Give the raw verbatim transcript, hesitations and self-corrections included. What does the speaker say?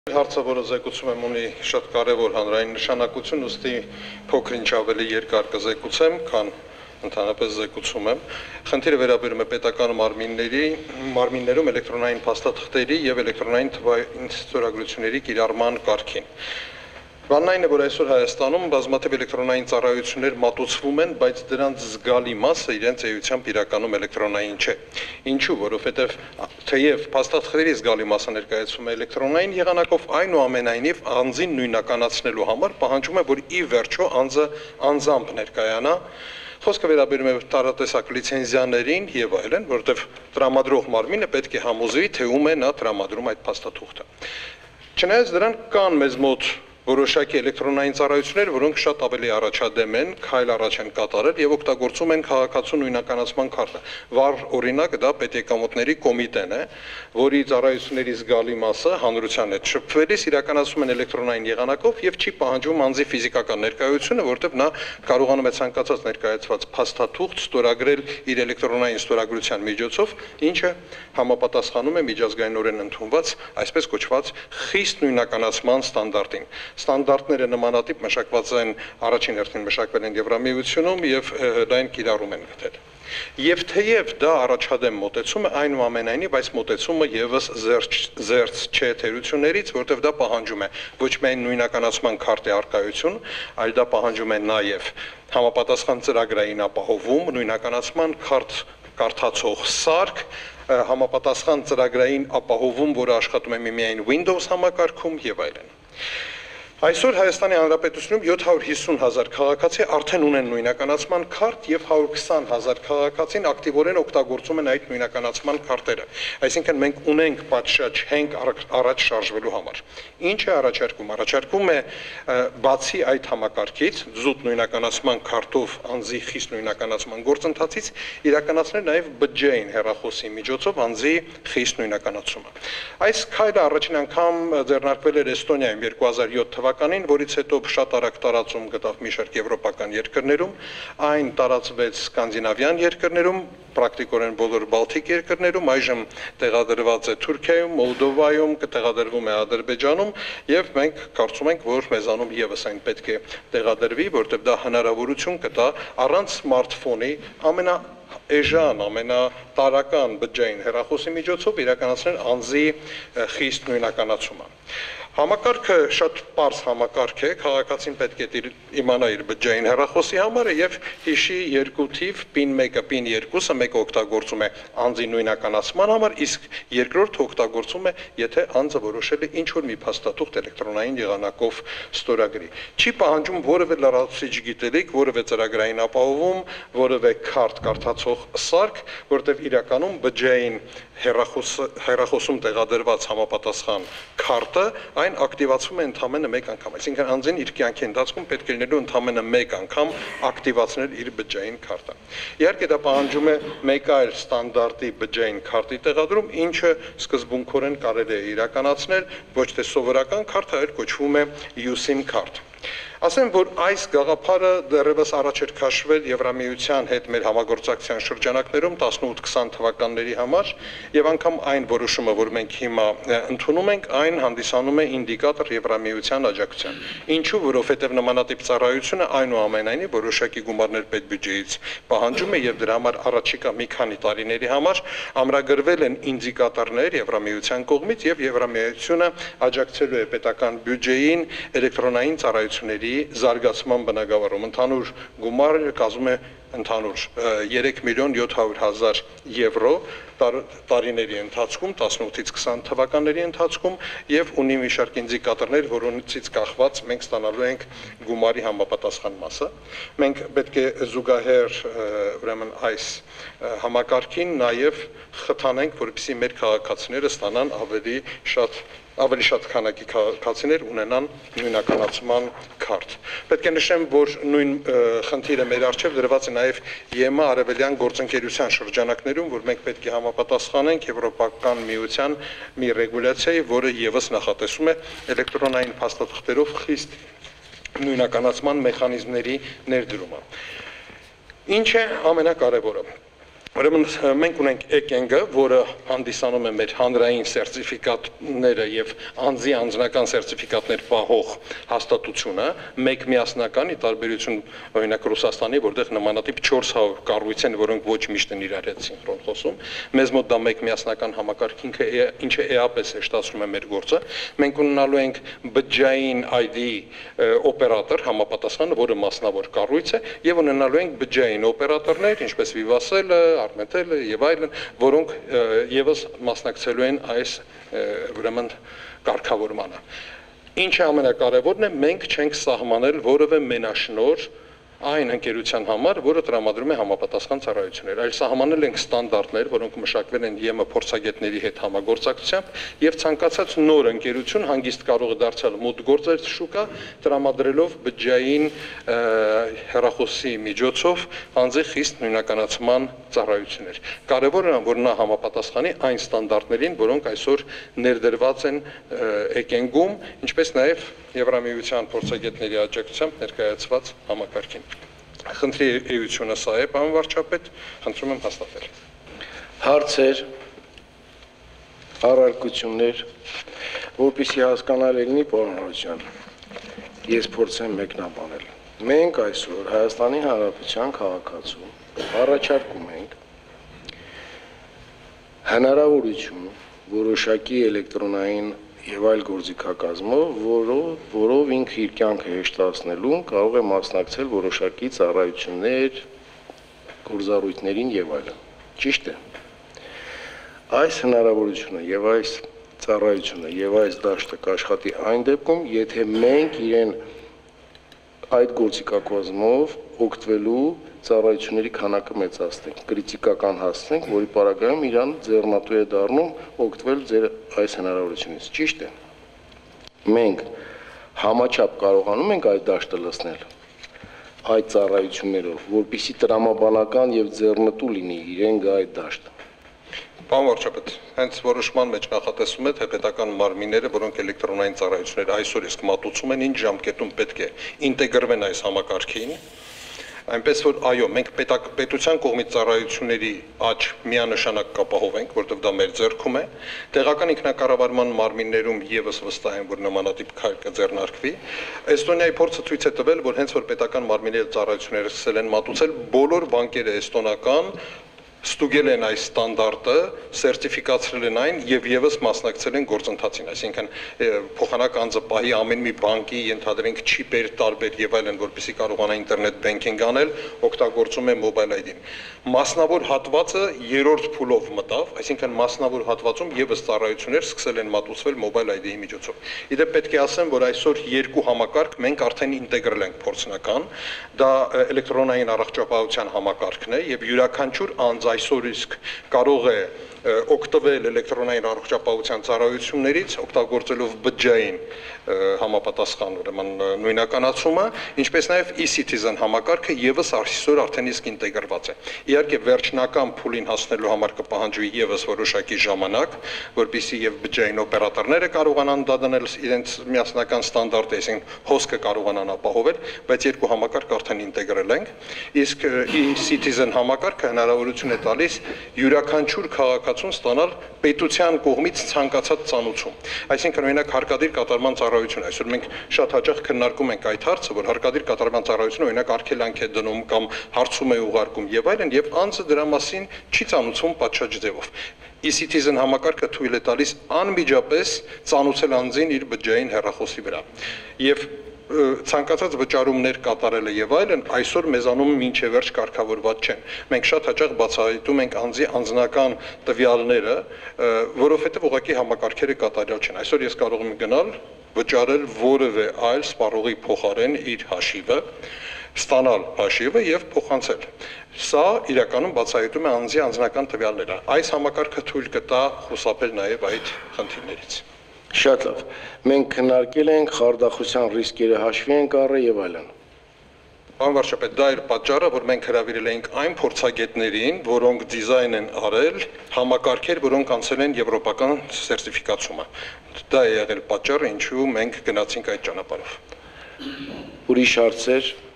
Հարցը, որը զեկուցում եմ, ունի շատ կարևոր հանրային նշանակություն, ուստի փոքր-ինչ ավելի երկար կզեկուցեմ, քան ընդհանրապես զեկուցում եմ։ Խնդիրը վերաբերում է պետական մարմինների, մարմիններում էլեկտրոնային փաստաթղթերի եւ էլեկտրոնային թվային ստորագրությունների կիրառման կարգին։ Բանն այն է, որ այսօր Հայաստանում բազմաթիվ էլեկտրոնային ծառայություններ մատուցվում են, բայց դրանց զգալի մասը իրենց էությամբ իրականում էլեկտրոնային չէ։ Ինչու՞, որովհետև թեև փաստաթղթերի զգալի մասը ներկայացվում է էլեկտրոնային եղանակով, այնուամենայնիվ անձին նույնականացնելու համար պահանջում է, որ ի վերջո անձը անձամբ ներկայանա։ Խոսքը վերաբերում է տարատեսակ լիցենզիաներին եւ այլն, որովհետև տրամադրող մարմինը պետք է համոզվի, թե ում է նա տրամադրում այդ փաստաթուղթը։ Չնայած դրան կան մեզ մոտ որոշակի էլեկտրոնային ծառայություններ, որոնք շատ ավելի առաջադեմ են, քայլ առաջ են կատարել եւ օգտագործում են քաղաքացու նույնականացման քարտը։ Վառ օրինակ դա պետեկամուտների կոմիտեն է, որի ծառայությունների զգալի մասը հանրության հետ շփվելիս իրականացում են էլեկտրոնային եղանակով եւ չի պահանջում անձի ֆիզիկական ներկայությունը, որտեղ նա կարողանում է ցանկացած ներկայացված փաստաթուղթ ստորագրել իր էլեկտրոնային ստորագրության միջոցով, ինչը համապատասխանում է միջազգայինորեն ընդունված, այսպես կոչված խիստ նույնականացման ստանդարտին։ Ստանդարտները նմանատիպ մշակված են առաջին հերթին մշակվել են Եվրամիությունում եւ լայն կիրառում են գտել։ Եվ թեև դա առաջադեմ մոտեցում է, այնուամենայնիվ այս մոտեցումը եւս զերծ չէ թերություններից, որտեղ դա պահանջում է ոչ միայն նույնականացման քարտի արկայություն, այլ դա պահանջում է նաեւ համապատասխան ծրագրային ապահովում, նույնականացման քարտ կարդացող սարք, համապատասխան ծրագրային ապահովում, որը աշխատում է միայն Windows համակարգում եւ այլն։ Այսօր Հայաստանի Հանրապետությունում յոթ հարյուր հիսուն հազար քաղաքացի արդեն ունեն նույնականացման քարտ եւ հարյուր քսան հազար քաղաքացին ակտիվորեն օգտագործում են այդ նույնականացման քարտերը։ Այսինքն մենք ունենք պատշաճ հենք առաջ շարժվելու համար։ Ինչ է առաջարկում։ Առաջարկում է բացի այդ համակարգից զուտ նույնականացման քարտով անձի խիստ նույնականացման գործընթացից իրականացնել նաեւ բջջային հեռախոսի միջոցով անձի խիստ նույնականացումը։ Այս քայլը առաջին անգամ ձեռնարկվել էր Էստոնիայում երկու հազար յոթ թվականին, որից հետո շատ արագ տարածում գտավ մի շարք եվրոպական երկրներում, այն տարածվեց սկանդինավյան երկրներում, պրակտիկորեն բոլոր բալթիկ երկրներում, այժմ տեղադրված է Թուրքիայում, Մոլդովայում, կտեղադրվում է Ադրբեջանում եւ մենք կարծում ենք, որ մեզանում եւս այն պետք է տեղադրվի, որտեղ դա հնարավորություն կտա առանց սմարթֆոնի ամենա էժան, ամենատարական բջջային հեռախոսի միջոցով իրականացնել անձի խիստ նույնականացումը։ Համակարգը շատ պարզ համակարգ է, քաղաքացին պետք է իմանա իր բջջային հեռախոսի համարը եւ հիշի երկու թիվ, պին մեկը, պին երկուսը, մեկը օգտագործում է անձի նույնականացման համար, իսկ երկրորդը օգտագործում է, եթե անձը որոշել է ինչ-որ մի փաստաթուղթ էլեկտրոնային եղանակով ստորագրի։ Չի պահանջում որևէ լրացուցիչ գիտելիք, որևէ ծրագրային ապահովում, որևէ քարտ կարդացող սարք, որտեղ իրականում բջջային հեռախոսում տեղադրված համապատասխան քարտը այն ակտիվացվում է ընդամենը մեկ անգամ, այսինքն անձին իր կյանքի ընթացքում պետք է լինելու ընդամենը մեկ անգամ ակտիվացնել իր բջջային քարտը։ Իհարկե դա պահանջում է մեկ այլ ստանդարտի բջջային քարտի տեղադրում, ինչը սկզբունքորեն կարելի է իրականացնել ոչ թե սովորական քարտ, այլ կոչվում է յու սիմ քարտ։ Ասեմ, որ այս գաղափարը դեռևս առաջ էր քաշվել Եվրամիության հետ մեր համագործակցության շրջանակներում տասնութ քսան թվականների համար եւ անգամ այն որոշումը, որ մենք հիմա ընդունում ենք, այն հանդիսանում է ինդիկատոր Եվրամիության աջակցության։ Ինչու, որովհետեւ նմանատիպ ծառայությունը այնուամենայնիվ որոշակի գումարներ պետբյուջեից պահանջում է եւ դրա համար առաջիկա մի քանի տարիների համար ամրագրվել են ինդիկատորներ Եվրամիության կողմից եւ Եվրամիությունը աջակցելու է պետական բյուջեին էլեկտրոնային ծառայությունների զարգացման բնագավառում ընդհանուր գումարը կազմում է ընդհանուր երեք միլիոն յոթ հարյուր հազար եվրո տարիների ընթացքում տասնութից քսան թվականների ընթացքում եւ ունի մի շարք ինդիկատորներ, որոնցից կախված մենք ստանալու ենք գումարի համապատասխան մասը։ Մենք պետք է զուգահեռ ուրեմն այս համակարգին նաեւ խթանենք, որպեսզի մեր քաղաքացիները ստանան ավելի շատ ավելի շատ քանակի քաղաքացիներ ունենան նույնականացման քարտ։ Պետք է նշեմ, որ նույն խնդիրը մեր առջև դրված է նաև ԵՄ արևելյան գործընկերության շրջանակներում, որ մենք պետք է համապատասխանենք Եվրոպական միության մի ռեգուլյացիայի, որը եւս նախատեսում է էլեկտրոնային փաստաթղթերով խիստ նույնականացման մեխանիզմների ներդրումը։ Ինչ է ամենակարևորը։ Ուրեմն մենք ունենք էկենգը, որը հանդիսանում է մեր հանրային սերտիֆիկատները եւ անձի անձնական սերտիֆիկատներ պահող հաստատությունը, մեկ միասնական, ի տարբերություն օրինակ Ռուսաստանի, որտեղ նմանատիպ չորս հարյուր կառույց են, որոնք ոչ միշտ են իրար հետ սինխրոն խոսում, մեզ մոտ դա մեկ միասնական համակարգ ինքը ինչը էապես հեշտացնում է մեր գործը, մենք ունենալու ենք բջջային այ դի օպերատոր համապատասխան, որը մասնավոր կառույց է, եւ ունենալու ենք բջջային օպերատորներ, ինչպես Vivacel-ը, Armetel-ը եւ այլն, որոնք եւս մասնակցելու են այս ուրեմն կարգավորմանը։ Ինչը ամենակարևորն է, մենք չենք սահմանել որևէ մենաշնոր այն ընկերության համար, որը տրամադրում է համապատասխան ծառայություններ, այլ սահմանել ենք ստանդարտներ, որոնք մշակվել են ԵՄ փորձագետների հետ համագործակցությամբ, եւ ցանկացած նոր ընկերություն հանգիստ կարող է դարձնել մուտքգործեր շուկա, տրամադրելով բջջային հեռախոսի միջոցով անձի խիստ նույնականացման ծառայություններ։ Կարևորը որ նա համապատասխանի այն ստանդարտներին, որոնք այսօր ներդրված են էկենգում, ինչպես նաեւ Եվրամիության փորձագետների աջակցությամբ ներկայացված համակարգին։ Խնդրի էությունը սա է, պարոն վարչապետ, խնդրում եմ հաստատել։ Հարցեր, առարկություններ, որպեսզի հասկանալ լինի, պարոն Հովհաննիսյան, ես փորձեմ մեկնաբանել։ Մենք այսօր Հայաստանի Հանրապետության քաղաքացու առաջարկում ենք հնարավորություն որոշակի էլեկտրոնային եւ այլ գործիքակազմով, որով, որով ինքը իր կյանքը հեշտացնելու կարող է մասնակցել որոշակի ծառայություններ, գործառույթներին եւ այլն։ Ճիշտ է։ Այս հնարավորությունը եւ այս ծառայությունը եւ այս դաշտը կաշխատի այն դեպքում, եթե մենք իրեն այդ գործիքակազմով օգտվելու ծառայությունների քանակը մեծացնենք, կրիտիկական հասցնենք, որի պարագայում իրան ձեռնատու է դառնում օգտվել ձեր այս հնարավորությունից։ Ճիշտ է։ Մենք համաչափ կարողանում ենք այդ դաշտը լցնել այդ ծառայություններով, որպեսզի տրամաբանական եւ ձեռնտու լինի իրեն գա այդ դաշտը։ Պարոն վարչապետ, հենց որոշման մեջ նախատեսում է թե պետական մարմինները, որոնք էլեկտրոնային ծառայություններ այսօր իսկ մատուցում են, ինչ ժամկետում պետք է ինտեգրվեն այս համակարգին, այնպես որ այո, մենք պետակ, պետության կողմից ծառայությունների աճ միանշանակ կապահովենք, որտեղ դա մեր ձեռքում է, տեղական ինքնակառավարման մարմիններում եւս վստահ եմ, որ նմանատիպ քայլ կձեռնարկվի։ Էստոնիայի փորձը ցույց է տվել, որ հենց որ պետական մարմինները ծառայությունները սկսել են մատուցել, բոլոր բանկերը էստոնական ստուգել են այս ստանդարտը, սերտիֆիկացրել են այն եւ եւս մասնակցել են գործընթացին, այսինքն փոխանակ անձը պահի ամեն մի բանկի ենթադրենք չիպեր տարբեր եւ այլն, որպեսզի կարողանա ինտերնետ բենքինգ անել, օգտագործում է մոբայլ այ դին։ Մասնավոր հատվածը երրորդ փուլով մտավ, այսինքն մասնավոր հատվածում եւս ծառայություններ սկսել են մատուցվել մոբայլ այ դի միջոցով։ Իդեպ պետք է ասեմ, որ այսօր երկու համակարգ մենք արդեն ինտեգրել ենք փորձնական, դա էլեկտրոնային առողջապահության համակարգն է եւ յուրաքանչյուր անձ այսօր իսկ կարող է օգտվել էլեկտրոնային առողջապահության ծառայություններից, օգտագործելով բջջային համապատասխան ուրեմն նույնականացումը, ինչպես նաև e-citizen համակարգը եւս այսօր արդեն իսկ ինտեգրված է։ Իհարկե վերջնական փուլին հասնելու համար կպահանջվի եւս որոշակի ժամանակ, որպեսզի եւ բջջային օպերատորները կարողանան դա դնել իրենց միասնական ստանդարտը, այսինքն հոսքը կարողանան ապահովել, բայց երկու համակարգ արդեն ինտեգրել ենք։ Իսկ e-citizen համակարգը հնարավորություն է տալիս յուրաքանչյուր քաղաքացուն ստանալ պետության կողմից ցանկացած ծանուցում։ Այսինքն օրինակ հարկադիր կատարման ծառայություն, այսօր մենք շատ հաճախ քննարկում ենք այդ հարցը, որ հարկադիր կատարման ծառայությունը օրինակ արգելանք է դնում կամ հարցում է ուղարկում եւ այլն, եւ անձը դրա մասին չի ծանուցում պատշաճ ձևով։ e-citizen համակարգը թույլ է տալիս անմիջապես ծանուցել անձին իր բջջային հեռախոսի վրա։ Եվ ցանկացած վճարումներ կատարելը եւ այլն այսօր մեզանում մինչեւ վերջ կարգավորված չեն։ Մենք շատ հաճախ բացահայտում ենք անձի անձնական տվյալները, որովհետեւ ուղղակի համակարգերը կատարյալ չեն։ Այսօր ես կարող եմ գնալ վճարել որևէ այլ սպառողի փոխարեն իր հաշիվը, ստանալ հաշիվը եւ փոխանցել։ Սա իրականում բացահայտում է անձի անձնական տվյալները։ Այս համակարգը թույլ կտա խուսափել նաեւ այդ խնդիրներից։ Շատ լավ։ Մենք քննարկել ենք խարդախության ռիսկերը հաշվի ենք առել եւ այլն։ Պարոն վարչապետ, դա էր պատճառը, որ մենք հրավիրել էինք այն փորձագետներին, որոնք դիզայն են արել համակարգեր, որոնք անցել են եվրոպական սերտիֆիկացումը։ Դա է եղել պատճառը, ինչու մենք գնացինք այդ ճանապարհով։ Ուրիշ հարցեր։